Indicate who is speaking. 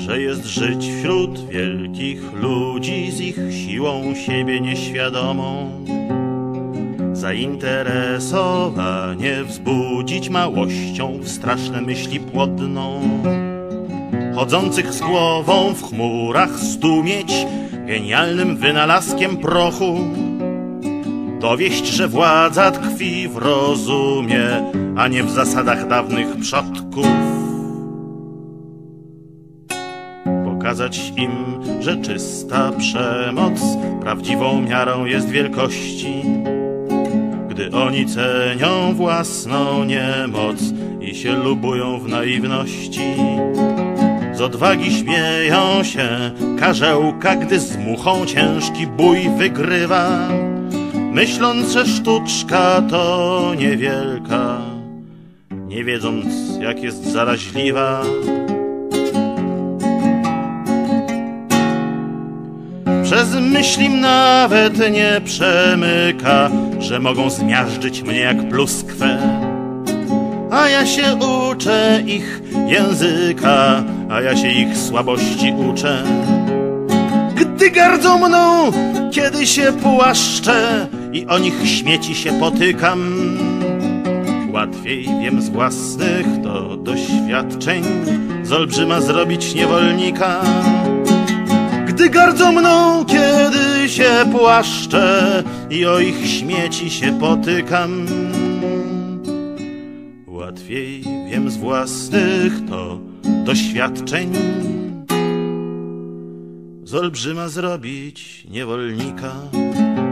Speaker 1: że jest żyć wśród wielkich ludzi z ich siłą siebie nieświadomą. Zainteresowanie wzbudzić małością w straszne myśli płodną. Chodzących z głową w chmurach stumieć genialnym wynalazkiem prochu. Dowieść, że władza tkwi w rozumie, a nie w zasadach dawnych przodków. Pokazać im, że czysta przemoc prawdziwą miarą jest wielkości, gdy oni cenią własną niemoc i się lubują w naiwności. Z odwagi śmieją się karzełka, gdy z muchą ciężki bój wygrywa, myśląc, że sztuczka to niewielka, nie wiedząc, jak jest zaraźliwa. Przez myśli nawet nie przemyka, że mogą zmiażdżyć mnie jak pluskwę. A ja się uczę ich języka, a ja się ich słabości uczę. Gdy gardzą mną, kiedy się płaszczę i o nich śmieci się potykam, łatwiej wiem z własnych to doświadczeń z olbrzyma zrobić niewolnika. Gdy gardzą mną, kiedy się płaszczę i o ich śmieci się potykam, łatwiej wiem z własnych to doświadczeń z olbrzyma zrobić niewolnika.